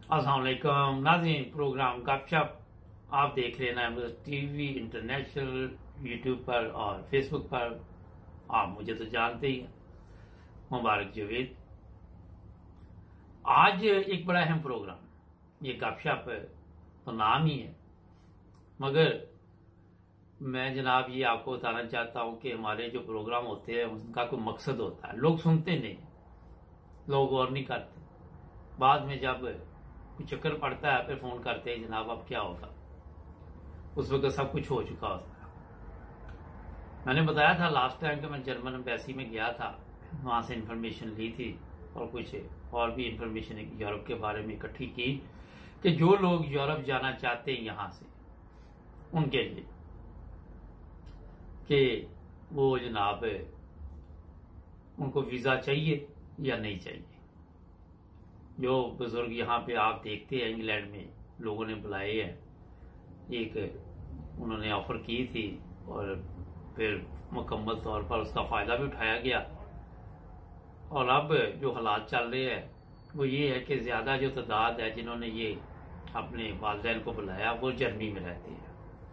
अस्सलाम वालेकुम नाज़रीन, प्रोग्राम गपशप आप देख रहे हैं ना टीवी इंटरनेशनल यूट्यूब पर और फेसबुक पर। आप मुझे तो जानते ही हैं, मुबारक जवेद। आज एक बड़ा अहम प्रोग्राम, ये गपशप तो नाम ही है, मगर मैं जनाब ये आपको बताना चाहता हूं कि हमारे जो प्रोग्राम होते हैं उनका कोई मकसद होता है। लोग सुनते नहीं, लोग गौर नहीं करते। बाद में जब कोई चक्कर पड़ता है फिर फोन करते हैं, जनाब अब क्या होगा। उस वक्त सब कुछ हो चुका होता है। मैंने बताया था लास्ट टाइम कि मैं जर्मन एम्बेसी में गया था, वहां से इंफॉर्मेशन ली थी और कुछ और भी इंफॉर्मेशन यूरोप के बारे में इकट्ठी की कि जो लोग यूरोप जाना चाहते हैं यहां से, उनके लिए कि वो जनाब उनको वीजा चाहिए या नहीं चाहिए। जो बुजुर्ग यहाँ पे आप देखते हैं इंग्लैंड में लोगों ने बुलाए हैं, एक उन्होंने ऑफर की थी और फिर मुकम्मल तौर पर उसका फायदा भी उठाया गया। और अब जो हालात चल रहे हैं वो ये है कि ज्यादा जो तादाद है जिन्होंने ये अपने वालिदैन को बुलाया वो जर्मनी में रहते हैं,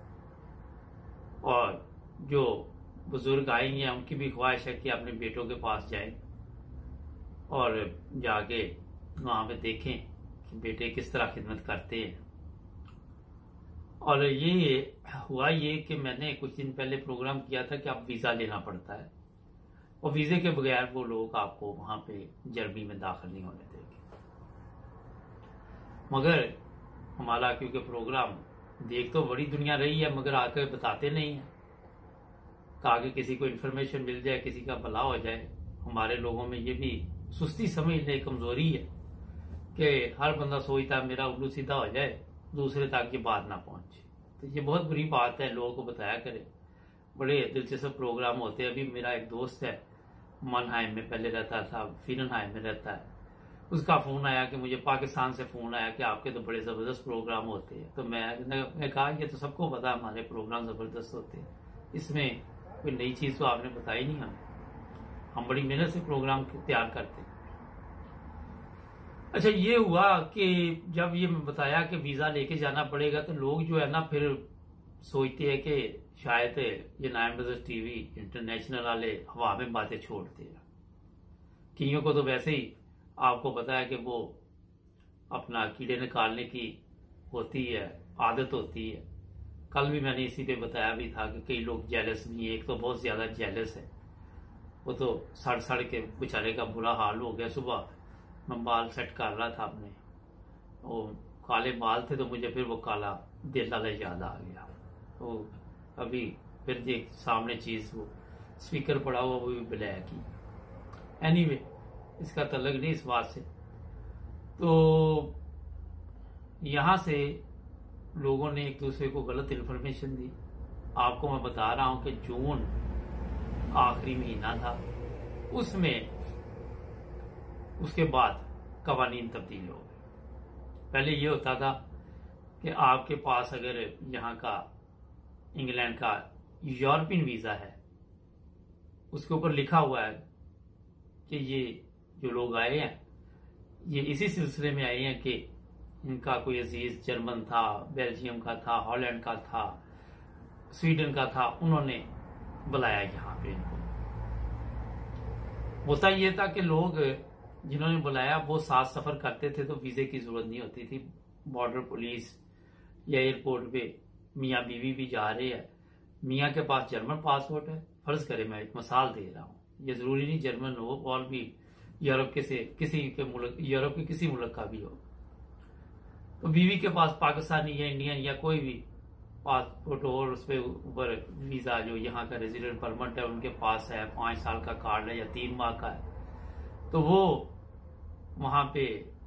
और जो बुजुर्ग आएंगे उनकी भी ख्वाहिश है कि अपने बेटों के पास जाएं और जाके वहां पे देखें कि बेटे किस तरह खिदमत करते हैं। और ये हुआ ये कि मैंने कुछ दिन पहले प्रोग्राम किया था कि आप वीजा लेना पड़ता है और वीजे के बगैर वो लोग आपको वहां पे जर्मनी में दाखिल नहीं होने देंगे। मगर हमारा क्योंकि प्रोग्राम देख तो बड़ी दुनिया रही है मगर आकर बताते नहीं है, ताकि किसी को इन्फॉर्मेशन मिल जाए, किसी का भला हो जाए। हमारे लोगों में ये भी सुस्ती समझने कमजोरी है कि हर बंदा सोचता है मेरा उल्लू सीधा हो जाए, दूसरे तक ये बात ना पहुंचे। तो ये बहुत बुरी बात है, लोगों को बताया करे। बड़े दिलचस्प प्रोग्राम होते हैं। अभी मेरा एक दोस्त है, मनहाइम में पहले रहता था, फिननहाइम में रहता है। उसका फोन आया कि मुझे पाकिस्तान से फोन आया कि आपके तो बड़े जबरदस्त प्रोग्राम होते हैं। तो मैं कहा ये तो सबको पता है हमारे प्रोग्राम जबरदस्त होते हैं, इसमें कोई नई चीज तो आपने बताई नहीं हमें। हम बड़ी मेहनत से प्रोग्राम तैयार करते हैं। अच्छा, ये हुआ कि जब ये मैं बताया कि वीजा लेके जाना पड़ेगा तो लोग जो है ना फिर सोचते हैं कि शायद ये नाइम नजर टीवी इंटरनेशनल वाले हवा में बातें छोड़ते हैं। कियों को तो वैसे ही आपको पता है कि वो अपना कीड़े निकालने की होती है, आदत होती है। कल भी मैंने इसी पे बताया भी था कि कई लोग जेलस नहीं है, एक तो बहुत ज्यादा जेलस है, वो तो सड़ सड़ के बेचारे का बुरा हाल हो गया। सुबह मैं बाल सेट कर रहा था अपने, वो काले बाल थे तो मुझे फिर वो काला दिल वाला याद आ गया। तो अभी फिर देख सामने चीज वो स्पीकर पड़ा हुआ वो भी ब्लैक ही। एनीवे, इसका तल्लक नहीं इस बात से। तो यहां से लोगों ने एक दूसरे को गलत इन्फॉर्मेशन दी। आपको मैं बता रहा हूं कि जून आखिरी महीना था, उसमें उसके बाद कवानीन तब्दील हो गए। पहले ये होता था कि आपके पास अगर यहाँ का इंग्लैंड का यूरोपियन वीजा है, उसके ऊपर लिखा हुआ है कि ये जो लोग आए हैं ये इसी सिलसिले में आए हैं कि इनका कोई अजीज जर्मन था, बेल्जियम का था, हॉलैंड का था, स्वीडन का था, उन्होंने बुलाया यहाँ पे इनको। होता ये था कि लोग जिन्होंने बुलाया वो साथ सफर करते थे तो वीजे की जरूरत नहीं होती थी। बॉर्डर पुलिस या एयरपोर्ट पे मियाँ बीवी भी जा रहे हैं, मियाँ के पास जर्मन पासपोर्ट है, फर्ज करे मैं एक मिसाल दे रहा हूँ, ये जरूरी नहीं जर्मन हो, और भी यूरोप के से किसी के मुल्क, यूरोप के किसी मुल्क का भी हो, तो बीवी के पास पाकिस्तानी या इंडियन या कोई भी पासपोर्ट और उस पर ऊपर वीजा जो यहाँ का रेजिडेंट परमिट है उनके पास है, 5 साल का कार्ड है या 3 माह का है, तो वो वहां पे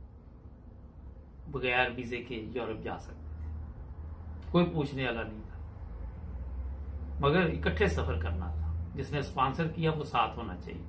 बगैर वीजे के यूरोप जा सकते थे, कोई पूछने वाला नहीं था। मगर इकट्ठे सफर करना था, जिसने स्पॉन्सर किया वो साथ होना चाहिए।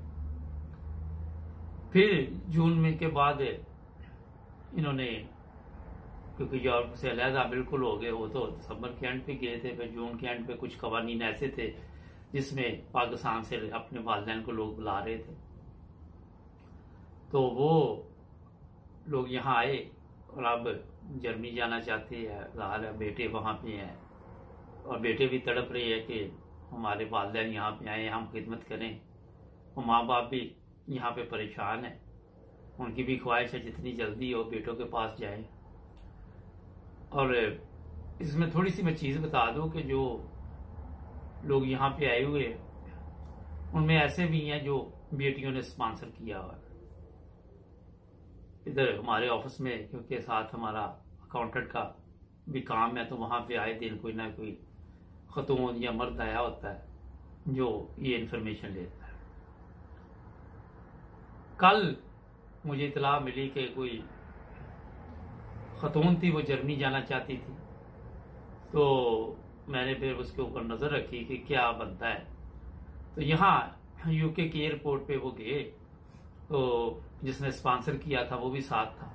फिर जून में के बाद इन्होंने, क्योंकि यूरोप से अलहदा बिल्कुल हो गए, वो तो दिसंबर के एंड पे गए थे, फिर जून के एंड पे कुछ कवानीन ऐसे थे जिसमें पाकिस्तान से अपने वालिदैन को लोग बुला रहे थे। तो वो लोग यहाँ आए और अब जर्मनी जाना चाहते हैं। ज़ाहिर है बेटे वहाँ पे हैं और बेटे भी तड़प रहे हैं कि हमारे वालिदैन यहाँ पे आए, हम खिदमत करें। और माँ बाप भी यहाँ पे परेशान है, उनकी भी ख्वाहिश है जितनी जल्दी हो बेटों के पास जाए। और इसमें थोड़ी सी मैं चीज़ बता दूं कि जो लोग यहाँ पे आए हुए हैं उनमें ऐसे भी हैं जो बेटियों ने स्पॉन्सर किया हुआ है। इधर हमारे ऑफिस में क्योंकि साथ हमारा अकाउंटेंट का भी काम है, तो वहाँ पे आए दिन कोई ना कोई खतून या मर्द आया होता है जो ये इन्फॉर्मेशन लेता है। कल मुझे इतला मिली कि कोई खतून थी, वो जर्मनी जाना चाहती थी, तो मैंने फिर उसके ऊपर नजर रखी कि क्या बनता है। तो यहाँ यूके के एयरपोर्ट पे वो गए, तो जिसने स्पॉन्सर किया था वो भी साथ था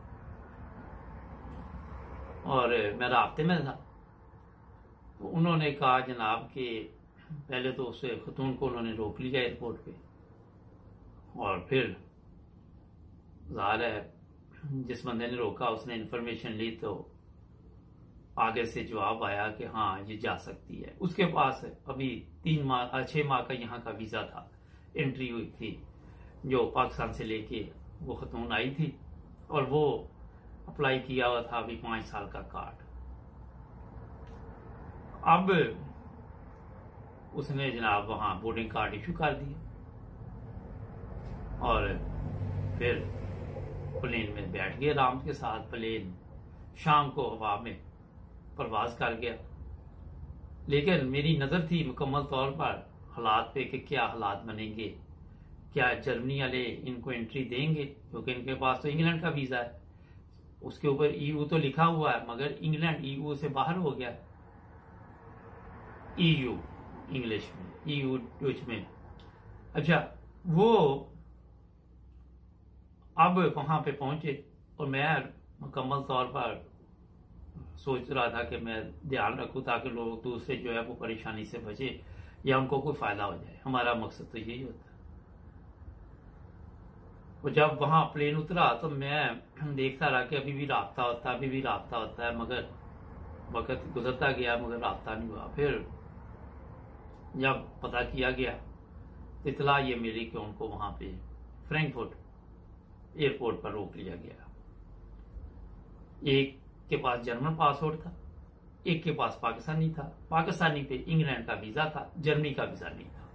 और मैं राब्ते में था। तो उन्होंने कहा जनाब कि पहले तो उस खतून को उन्होंने रोक लिया एयरपोर्ट पे, और फिर ज़ाहिर है जिस बंदे ने रोका उसने इन्फॉर्मेशन ली, तो आगे से जवाब आया कि हाँ ये जा सकती है। उसके पास अभी 6 माह का यहाँ का वीजा था, एंट्री हुई थी, जो पाकिस्तान से लेके वो खतून आई थी और वो अप्लाई किया हुआ था अभी 5 साल का कार्ड। अब उसने जनाब वहां बोर्डिंग कार्ड इशू कर दिया और फिर प्लेन में बैठ गए आराम के साथ। प्लेन शाम को हवा में परवाज कर गया, लेकिन मेरी नजर थी मुकम्मल तौर पर हालात पे कि क्या हालात बनेंगे, क्या जर्मनी वाले इनको एंट्री देंगे, क्योंकि इनके पास तो इंग्लैंड का वीजा है, उसके ऊपर ईयू तो लिखा हुआ है मगर इंग्लैंड ईयू से बाहर हो गया। ईयू इंग्लिश में, ईयू डच में। अच्छा, वो अब वहां पे पहुंचे और मैं मुकम्मल तौर पर सोच रहा था कि मैं ध्यान रखूं ताकि लोग दूसरे जो है वो परेशानी से बचे या उनको कोई फायदा हो जाए। हमारा मकसद तो यही होता है। और जब वहां प्लेन उतरा तो मैं देखता रहा कि अभी भी राब्ता होता है, मगर वक्त गुजरता गया मगर राब्ता नहीं हुआ। फिर जब पता किया गया तो इतला ये मिली कि उनको वहां पे फ्रैंकफर्ट एयरपोर्ट पर रोक लिया गया। एक के पास जर्मन पासपोर्ट था, एक के पास पाकिस्तानी था। पाकिस्तानी पे इंग्लैंड का वीजा था, जर्मनी का वीजा नहीं था।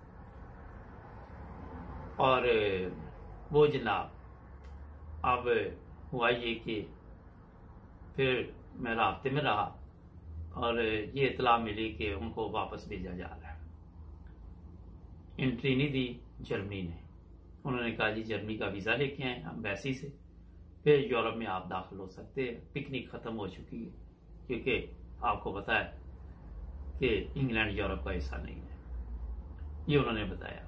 और वो जनाब अब हुआ ये कि फिर मैं रास्ते में रहा और ये इतला मिली कि उनको वापस भेजा जा रहा है। एंट्री नहीं दी जर्मनी ने, उन्होंने कहा जी जर्मनी का वीजा लेके आए एम्बेसी से, फिर यूरोप में आप दाखिल हो सकते हैं। पिकनिक खत्म हो चुकी है क्योंकि आपको पता है कि इंग्लैंड यूरोप का हिस्सा नहीं है, ये उन्होंने बताया।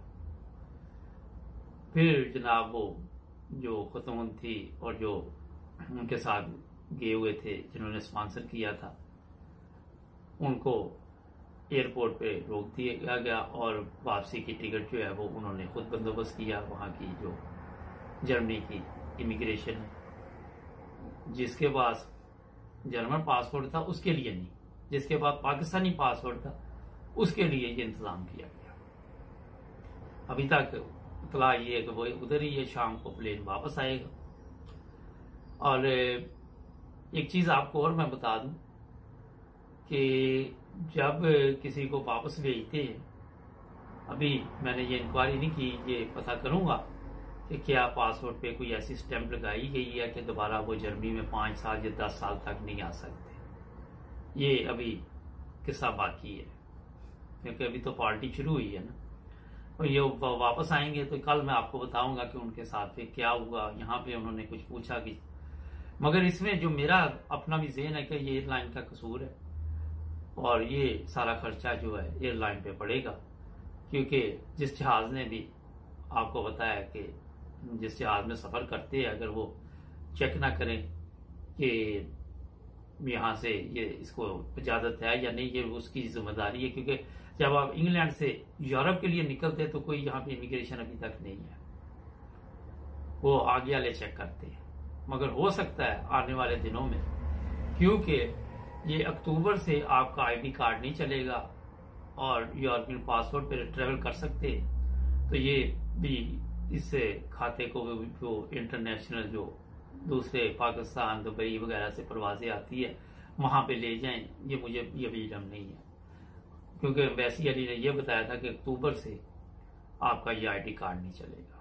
फिर जनाब वो जो खतून थी और जो उनके साथ गए हुए थे जिन्होंने स्पॉन्सर किया था, उनको एयरपोर्ट पे रोक दिया गया और वापसी की टिकट जो है वो उन्होंने खुद बंदोबस्त किया। वहां की जो जर्मनी की इमिग्रेशन है, जिसके पास जर्मन पासपोर्ट था उसके लिए नहीं, जिसके पास पाकिस्तानी पासपोर्ट था उसके लिए ये इंतजाम किया गया। अभी तक इतला ये है कि वो उधर ही है, शाम को प्लेन वापस आएगा। और एक चीज आपको और मैं बता दूं कि जब किसी को वापस भेजते हैं, अभी मैंने ये इंक्वायरी नहीं की, ये पता करूंगा कि क्या पासपोर्ट पे कोई ऐसी स्टैंप लगाई गई है कि दोबारा वो जर्मनी में 5 साल या 10 साल तक नहीं आ सकते। ये अभी किस्सा बाकी है क्योंकि अभी तो पार्टी शुरू हुई है ना, और ये वापस आएंगे तो कल मैं आपको बताऊंगा कि उनके साथ फिर क्या हुआ। यहाँ पे उन्होंने कुछ पूछा कि, मगर इसमें जो मेरा अपना भी ज़हन है कि ये एयरलाइन का कसूर है और ये सारा खर्चा जो है एयरलाइन पे पड़ेगा, क्योंकि जिस जहाज ने भी आपको बताया कि जिस जहाज में सफर करते हैं अगर वो चेक ना करें कि यहाँ से ये इसको इजाजत है या नहीं, ये उसकी जिम्मेदारी है। क्योंकि जब आप इंग्लैंड से यूरोप के लिए निकलते तो कोई यहाँ पे इमिग्रेशन अभी तक नहीं है, वो आगे वाले चेक करते हैं। मगर हो सकता है आने वाले दिनों में, क्योंकि ये अक्टूबर से आपका आईडी कार्ड नहीं चलेगा और यूरोपियन पासपोर्ट पर ट्रेवल कर सकते, तो ये भी इस खाते को जो इंटरनेशनल जो दूसरे पाकिस्तान, दुबई वगैरह से परवाजें आती है वहां पे ले जाएं, ये मुझे ये भी इल्म नहीं है, क्योंकि एम्बेसी अली ने यह बताया था कि अक्टूबर से आपका ये आईडी कार्ड नहीं चलेगा।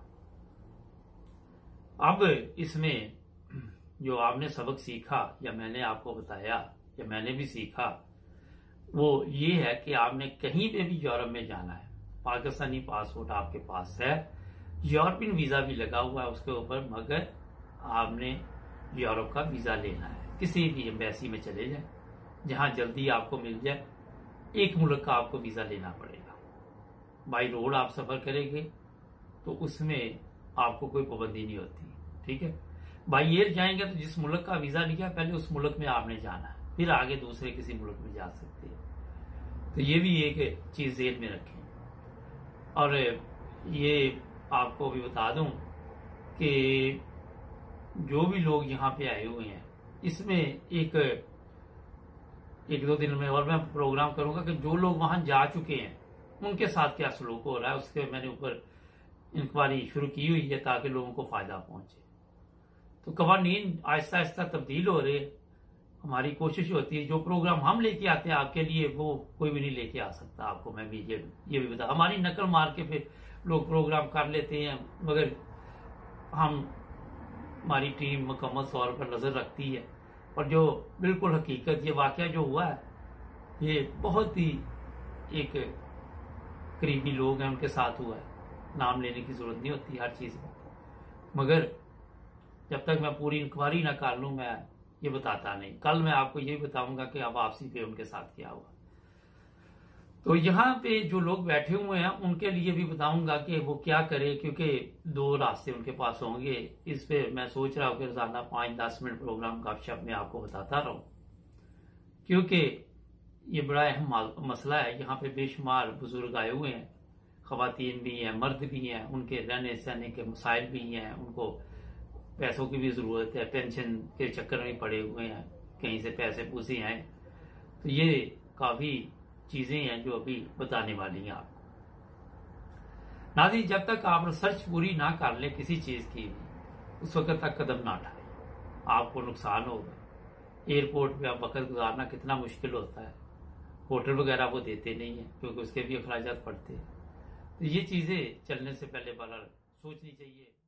अब इसमें जो आपने सबक सीखा या मैंने आपको बताया या मैंने भी सीखा वो ये है कि आपने कहीं पे भी यूरोप में जाना है, पाकिस्तानी पासपोर्ट आपके पास है, यूरोपियन वीजा भी लगा हुआ है उसके ऊपर, मगर आपने यूरोप का वीजा लेना है। किसी भी एम्बेसी में चले जाए, जहां जल्दी आपको मिल जाए, एक मुल्क का आपको वीजा लेना पड़ेगा। बाई रोड आप सफर करेंगे तो उसमें आपको कोई पाबंदी नहीं होती, ठीक है। बाई एयर जाएंगे तो जिस मुल्क का वीजा लिया पहले उस मुल्क में आपने जाना है, फिर आगे दूसरे किसी मुल्क में जा सकते हैं। तो ये भी एक चीज जेल में रखें। और ये आपको भी बता दूं कि जो भी लोग यहाँ पे आए हुए हैं, इसमें एक दो दिन में और मैं प्रोग्राम करूंगा कि जो लोग वहां जा चुके हैं उनके साथ क्या सलूक हो रहा है, उसके मैंने ऊपर इंक्वायरी शुरू की हुई है ताकि लोगों को फायदा पहुंचे। तो कवानीन आहिस्ता आहिस्ता तब्दील हो रहे, हमारी कोशिश होती है जो प्रोग्राम हम लेके आते हैं आपके लिए वो कोई भी नहीं लेके आ सकता। आपको मैं भी ये भी बता, हमारी नकल मार के फिर लोग प्रोग्राम कर लेते हैं, मगर हमारी टीम मुकम्मल तौर पर नजर रखती है। और जो बिल्कुल हकीकत ये वाकया जो हुआ है, ये बहुत ही एक करीबी लोग हैं उनके साथ हुआ है, नाम लेने की जरूरत नहीं होती हर चीज में, मगर जब तक मैं पूरी इंक्वायरी ना कर लूं मैं ये बताता नहीं। कल मैं आपको ये बताऊंगा कि अब वापसी पे उनके साथ क्या हुआ। तो यहाँ पे जो लोग बैठे हुए हैं उनके लिए भी बताऊंगा कि वो क्या करे, क्योंकि दो रास्ते उनके पास होंगे। इस पे मैं सोच रहा हूँ कि रोजाना 5-10 मिनट प्रोग्राम गपशप में आपको बताता रहूं, क्योंकि ये बड़ा अहम मसला है। यहाँ पे बेशुमार बुजुर्ग आए हुए हैं, खवातीन भी हैं, मर्द भी हैं, उनके रहने सहने के मसाइल भी हैं, उनको पैसों की भी जरूरत है, पेंशन के चक्कर में पड़े हुए हैं, कहीं से पैसे पूसे आए। तो ये काफी चीजें हैं जो अभी बताने वाली हैं आपको। नाज़रीन, जब तक आप रिसर्च पूरी ना कर ले किसी चीज की भी, उस वक्त तक कदम ना उठाए, आपको नुकसान होगा। एयरपोर्ट पे आप वक्त गुजारना कितना मुश्किल होता है, होटल वगैरह वो देते नहीं है क्योंकि उसके भी अखराजात पड़ते हैं। तो ये चीजें चलने से पहले बार सोचनी चाहिए।